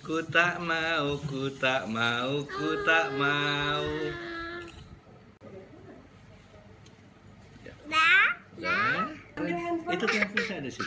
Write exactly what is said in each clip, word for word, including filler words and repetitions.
Ku tak mau, ku tak mau, ku tak mau. Dah. Dah. Itu tuh saya ada situ.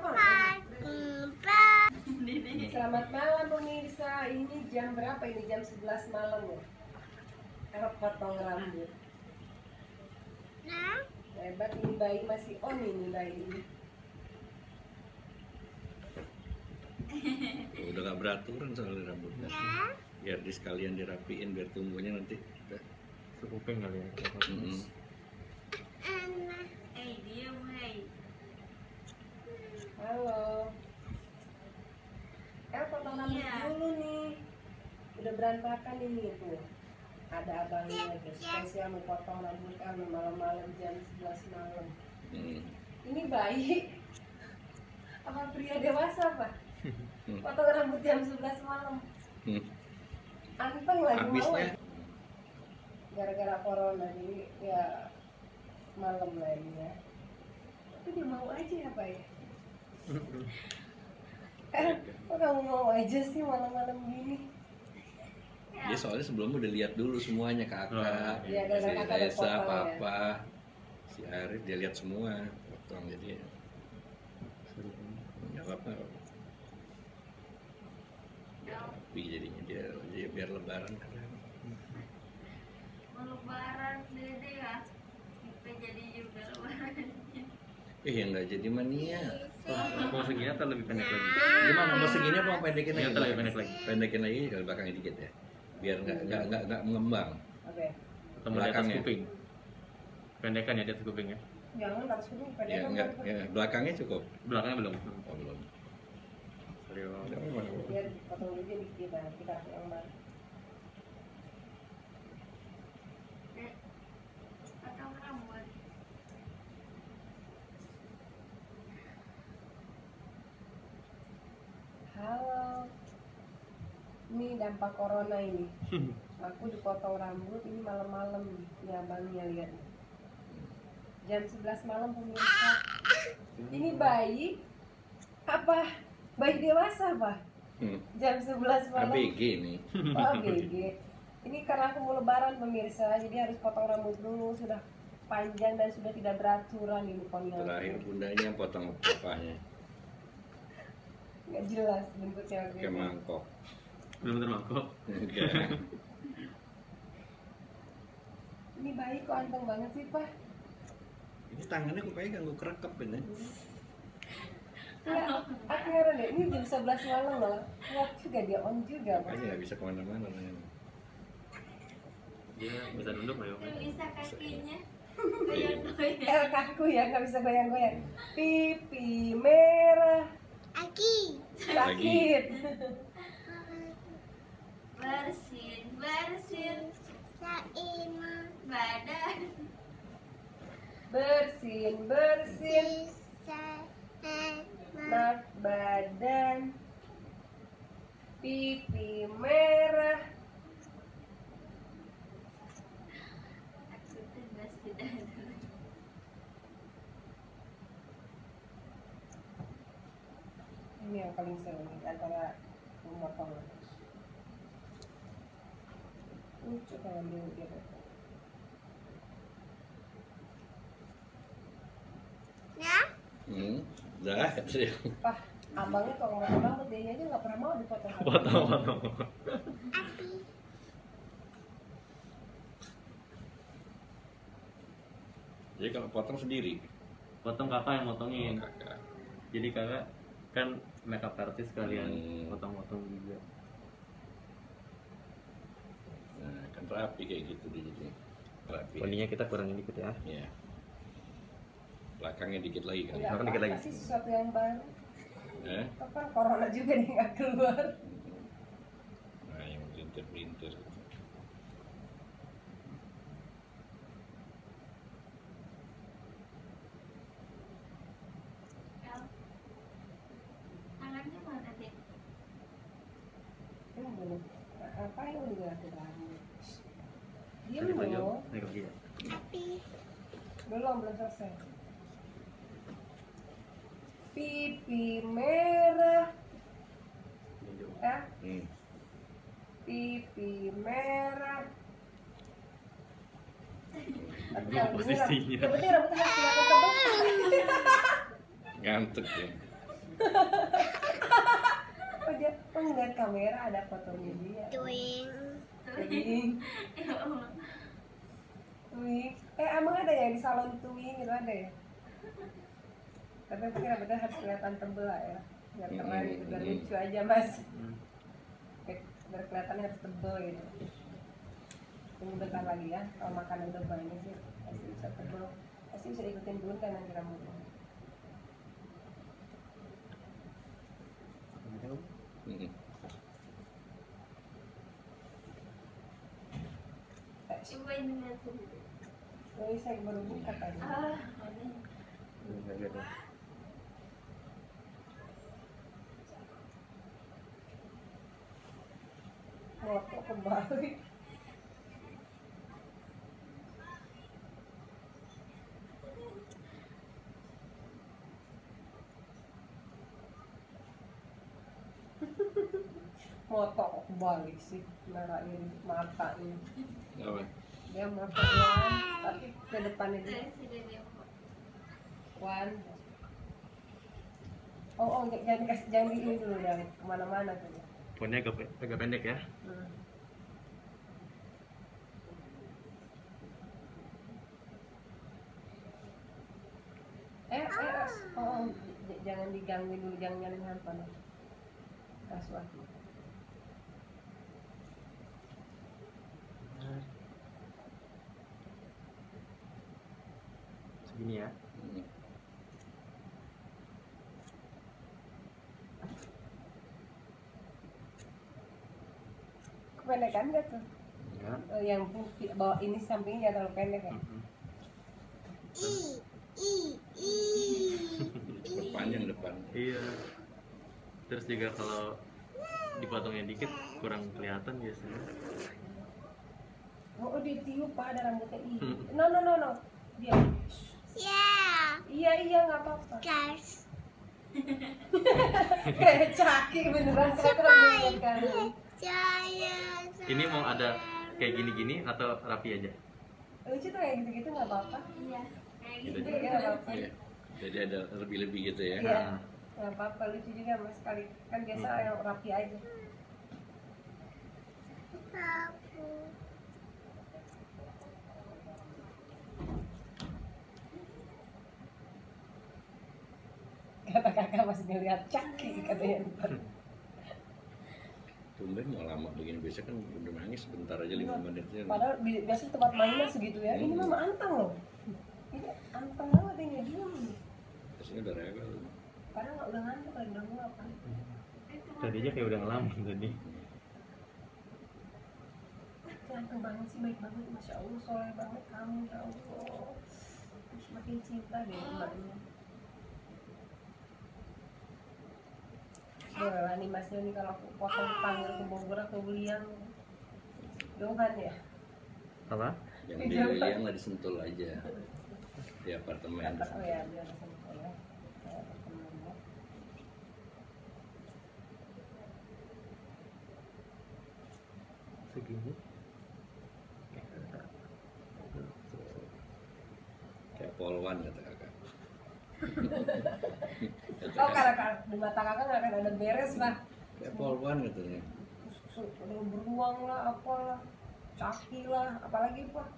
Selamat malam pemirsa. Ini jam berapa ini? Jam sebelas malam ya. Karena potong rambut. Hebat, ini bayi masih on ini bayi ini. Tuh, udah gak beraturan soal rambutnya. Biar di sekalian dirapiin biar tumbuhnya nanti. Sekuping kali ya. Mm-mm. Eh, diam, hei. Halo. El potong rambut Iya. dulu nih. Udah berantakan ini tuh. Ada abangnya guys. Spesial mau potong rambut El malam-malam jam sebelas malam. Mm. Ini bayi apa pria dewasa pak? Hmm. Potong rambut jam sebelas malam. Hmm. Anteng lagi mau. Habisnya Gara-gara corona jadi ya malam lagi ya. Tapi dia mau aja ya pak ya? Eh, kok kamu mau aja sih malam-malam gini? dia soalnya sebelumnya udah lihat dulu semuanya kakak, Iya, si gara-gara kakak ada Reza, potong ya. papa, si Arif dia lihat semua potong jadi nggak apa-apa. Biar rapi jadinya dia, dia biar lebaran keren. Mau lebaran dede ya. Kita jadi juga lebaran. Eh yang nggak jadi mania. Mau segini atau lebih pendek lagi? Gimana mau segini apa mau pendekin lagi? Iya, atau lebih pendek lagi? Pendekin lagi kalau belakangnya dikit ya, biar nggak nggak nggak nggak mengembang. Oke. Atau mau di atas Belakangnya. kuping? Pendekan ya di atas kuping ya? Jangan harus ini Ya pendek enggak, ya, belakangnya cukup. Belakangnya belum? Oh belum. Sorry, Bang. Nggak apa-apa. biar potong dulu dia dikit nanti kasih yang baru. Dek, potong rambut. Halo. Ini dampak corona ini. Aku dipotong rambut ini malam-malam nih abangnya lihat. Jam sebelas malam pemirsa. Ini bayi apa? Bayi dewasa apa? Hmm. Jam sebelas malam. A B G nih. Oh, A B G. Ini karena aku mau lebaran pemirsa, jadi harus potong rambut dulu. Sudah panjang dan sudah tidak beraturan ini konyol. Terakhir bundanya potong papanya Nggak jelas bentuknya. pakai mangkok. Belum termangkuk? Enggak. Ini bayi kok anteng banget sih pak? Ini tangannya kok kayak ganggu kerekep ini. Ya, aku heran deh, ini jam sebelas malam loh. Kuat juga dia, on juga pak. Makanya nggak bisa kemana-mana tangannya. Dia bisa duduk nggak ya? Tuh bisa kakinya. Iya. Goyang-goyang. El kaku ya, nggak bisa goyang-goyang. Pipi merah, Aki. sakit. Bersin, bersin. Saina. Badan. Bersin, bersin, nak badan, pipi merah. Aku tegas tidak ada. Ini yang paling seru nih antara memotong. Lucu kalau dia dia potong. Ya? Hmm. Dah. Pak, abangnya kalau ngomong rambut dia aja nggak pernah mau dipotong. Potong, potong. Jadi kalau potong sendiri. Potong kakak yang motongin. Oh, kakak. Jadi kakak kan makeup artist kalian Hmm. potong-potong juga. Nah kan rapi kayak gitu di sini. Rapi. Poninya kita kurangin dikit ya. Iya. Belakangnya dikit lagi kan. Nggak Makan dikit apa-apa lagi. sih sesuatu yang baru. Eh? Apa corona juga nih nggak keluar. Nah yang melintir-melintir. El. Tangannya mana, Dek? Ini belum. Apa yang udah ganti rambut? Diam Naik lagi, dulu. naik lagi ya. Belum, belum selesai. Pipi merah, Ini jauh. Ya, Hmm. pipi merah. Tapi Gua kalau gini lah, posisinya. yang penting rambutnya harus kelihatan tebal. Ngantuk ya. Oh dia, oh ngeliat kamera ada fotonya dia. Tuing. Tuing, Ya Allah. tuing. Eh emang ada ya di salon tuing gitu ada ya? Tapi yang penting rambutnya harus kelihatan tebal lah ya. Biar keren gitu, biar lucu aja mas. Hmm. Biar kelihatannya harus tebal gitu. Tunggu bentar lagi ya, kalau makanan udah banyak sih pasti bisa tebal. Pasti bisa ikutin dulu kan nanti rambutnya. Hmm. Eh, Coba ini lihat sendiri. ini saya baru buka tadi. Ah, ada. Nggak gitu. Moto kembali. Moto kok kembali sih, merahin mata ini. Apa? Dia moto one, tapi ke depannya dia Saya sudah lihat. one. Oh, oh, jangan dikasih, jangan di ini dulu dan kemana-mana tuh. Poinnya agak, pe- agak pendek ya. Hmm. Eh, eh, eh, oh, oh, j- jangan digangguin dulu, jangan nyalain handphone. Kaswah. Segini ya. Hmm. Kependekan gak tuh? Ya. Eh, yang pu- bawa ini sampingnya jangan terlalu pendek ya? Mm-mm. I, i, i. Cepet panjang depan. Iya. Terus juga kalau dipotongnya dikit kurang kelihatan biasanya. Oh, oh dia tiup pak, ada rambutnya. Ih. Hmm. No, no, no, no. Dia. Ya, Iya, iya, nggak apa-apa. guys. Kayak caki beneran kayak rambutnya kan. Saya. Ini mau ada kayak gini-gini atau rapi aja? Lucu tuh kayak gitu-gitu nggak apa-apa. Iya, kayak Gitu gitu. aja. Iya, nggak apa-apa. Iya. Jadi ada lebih-lebih gitu ya. Iya. Nah. Nggak apa-apa, lucu juga mas sekali. Kan biasa Hmm. yang rapi aja. Aku. Kata kakak masih ngeliat caki katanya. Tumben mau lama begini, biasa kan udah nangis sebentar aja lima menit aja. Padahal bi- biasa tempat mainnya segitu ya. Ini mama anteng loh. Ini anteng banget ini diam. Biasanya udah rewel. Padahal nggak udah ngantuk lagi udah nguap kan. Tadi aja kayak udah ngelamun tadi. Ganteng banget sih, baik banget, masya Allah, soleh banget kamu, ya Allah. Terus makin cinta deh mbaknya. Boleh nih masnya nih kalau aku potong panggil ke Bogor atau Beliang. Johan ya? Apa? Yang di Liliang lah disentul aja di apartemen. Oh ya, biar sentuh ya. Kayak temennya. Segini. Kayak polwan kata kakak. Kata Oh kakak, karena di mata kakak nggak akan ada beres lah. kayak polwan katanya. Ada beruang lah, apalah, caki lah, apalagi pak.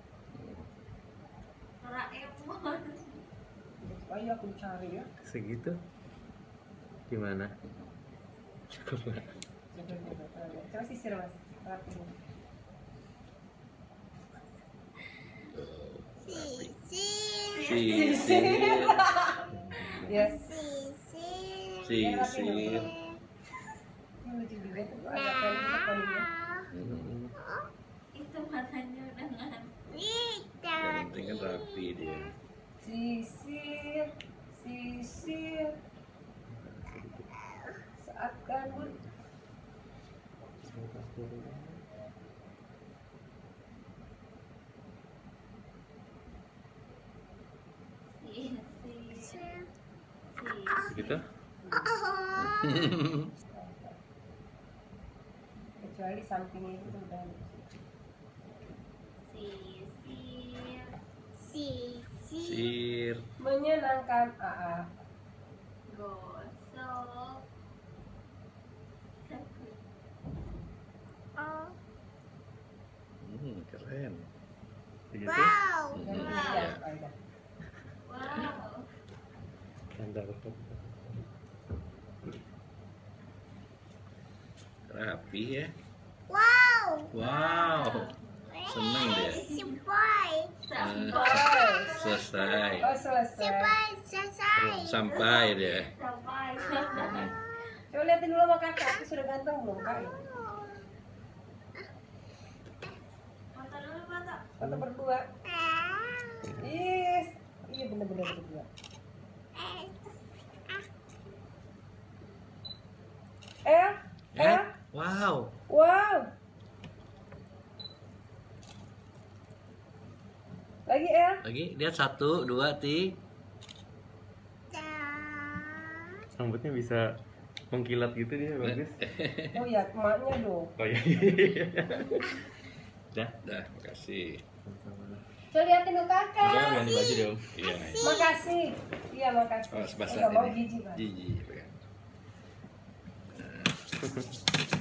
Doraemon. Ayo aku cari ya. Segitu? Gimana? Cukup nggak? Coba sisir mas, rapiin. Sisi. Sisir, Yes. Sisi. sisir. Ini lucu juga tuh agak pendek kepalanya. Hmm. Itu matanya udah ngantuk. Yang penting kan rapi dia. Sisir, sisir. Saat gabut. Sisi. Segitu? kecuali sampingnya itu udah Sisir. Sir. menyenangkan. Aa. Gosok. Hmm, keren. Begitu. Hmm, Dan ya. iya, Aida. Wow. Standar. Rapi ya. Wow. Wow. Seneng dia. Sampai. Sampai. Selesai. Oh selesai. Selesai. Sampai dia. Sampai. Hmm. Coba liatin dulu sama kakak, aku sudah ganteng belum kak? Mata dulu mata. Foto berdua. Yes. Iya bener-bener berdua. Eh, Eh, eh, wow. wow. Lagi El. Lagi lihat satu, dua, tiga. Rambutnya bisa mengkilat gitu dia, bagus. Oh ya, emaknya dong. Oh iya. Dah. Dah, makasih. Coba liatin dulu kakak. Udah ganti baju dong. Iya. Makasih. Iya makasih. Oh, Eh, sebasar nggak mau ini. jijik Pak. Jijik. Nah.